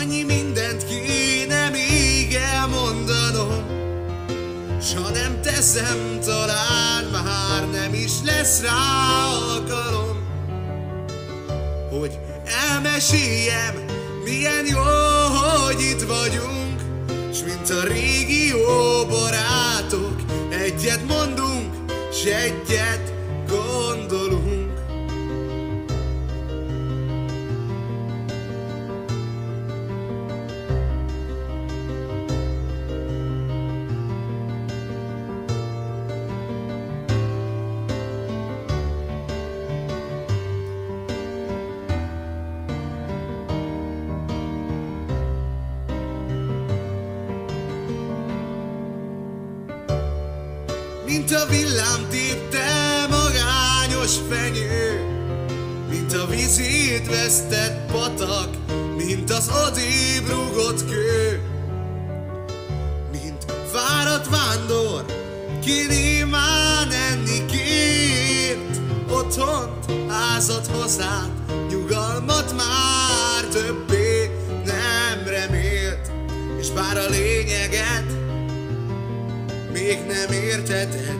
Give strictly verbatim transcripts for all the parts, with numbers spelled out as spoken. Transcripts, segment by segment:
Annyi mindent kéne még elmondanom, s ha nem teszem, talán már nem is lesz rá alkalom, hogy elmeséljem, milyen jó, hogy itt vagyunk, s mint a régi jó barátok, egyet mondunk, s egyet gondolunk. Mint a villámtép, te magányos fenyő, mint a vízét vesztett patak, mint az odébb rúgott kő, mint fáradt vándor, ki némán enni kért, otthont, házat, hazát, nyugalmat már többé nem remélt, és bár a lényeget még nem értheted,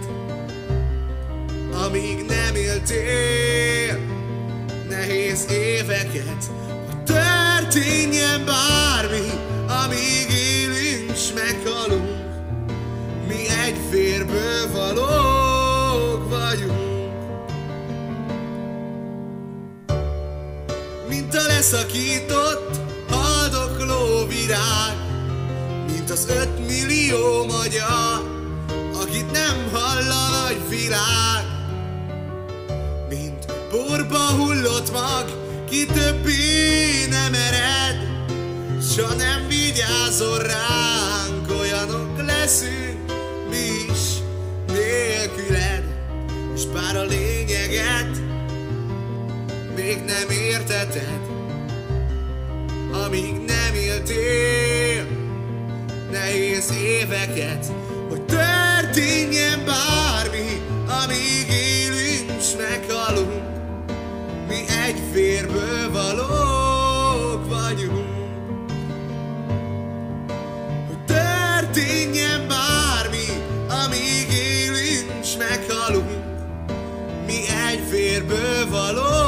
amíg nem éltél nehéz éveket, hogy történjen bármi, amíg élünk s meghalunk, mi egy vérből valók vagyunk. Mint a leszakított, haldokló virág, mint az ötmillió magyar, akit nem hall a nagy világ, mint porba hullott mag, ki többé nem ered, s ha nem vigyázol ránk, olyanok leszünk mi is nélküled, és bár a lényeget még nem érteted, amíg nem éltél nehéz éveket, hogy történjen bármi, amíg élünk s meghalunk, mi egy vérből valók vagyunk. Hogy történjen bármi, amíg élünk s meghalunk, mi egy vérből valók